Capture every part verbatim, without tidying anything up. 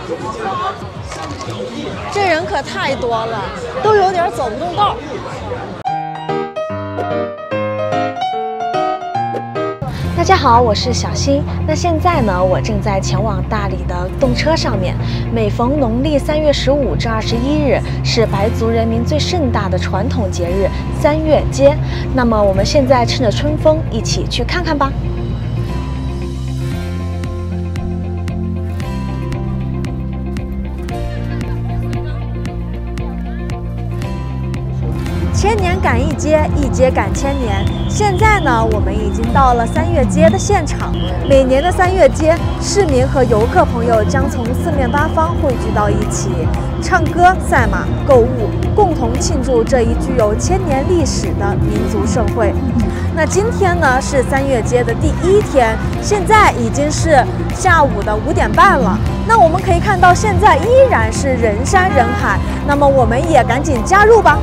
这人可太多了，都有点走不动道。大家好，我是小新。那现在呢，我正在前往大理的动车上面。每逢农历三月十五至二十一日，是白族人民最盛大的传统节日三月节。那么我们现在趁着春风，一起去看看吧。千年赶一街，一街赶千年。现在呢，我们已经到了三月街的现场。每年的三月街，市民和游客朋友将从四面八方汇聚到一起，唱歌、赛马、购物，共同庆祝这一具有千年历史的民族盛会。那今天呢是三月街的第一天，现在已经是下午的五点半了。那我们可以看到，现在依然是人山人海。那么我们也赶紧加入吧。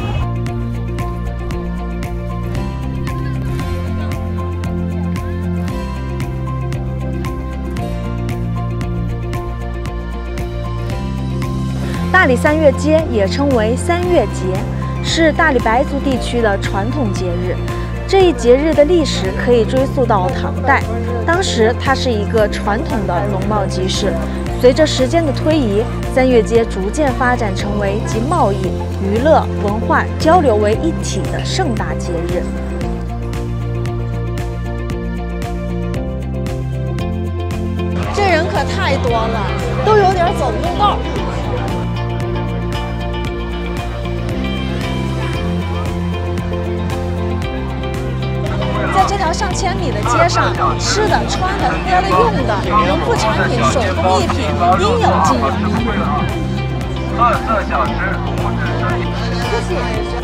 大理三月节也称为三月节，是大理白族地区的传统节日。这一节日的历史可以追溯到唐代，当时它是一个传统的农贸集市。随着时间的推移，三月节逐渐发展成为集贸易、娱乐、文化交流为一体的盛大节日。这人可太多了，都有点走不动道。在这条上千米的街上，吃的、穿的、喝的、用的，农副产品、手工艺品应有尽有。特色小吃，谢谢。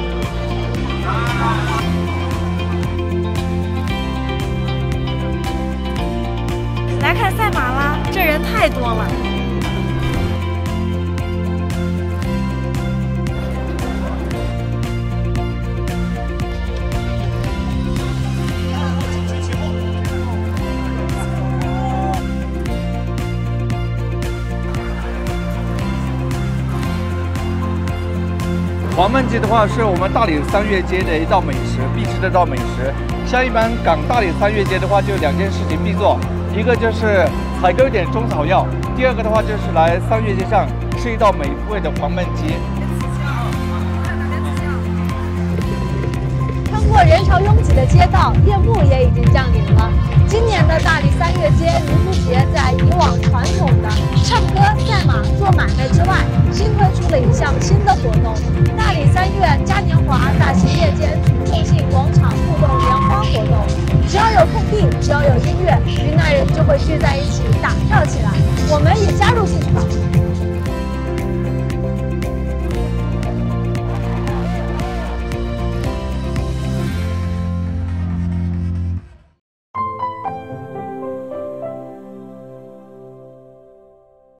来看赛马啦，这人太多了。 黄焖鸡的话，是我们大理三月节的一道美食，必吃的一道美食。像一般赶大理三月节的话，就两件事情必做，一个就是采购一点中草药，第二个的话就是来三月节上吃一道美味的黄焖鸡。 穿过人潮拥挤的街道，夜幕也已经降临了。今年的大理三月节民族节，在以往传统的唱歌、赛马、做买卖之外，新推出了一项新的活动——大理三月嘉年华大型夜间群众性广场互动联欢活动。只要有空地，只要有音乐，云南人就会聚在一起打跳起来。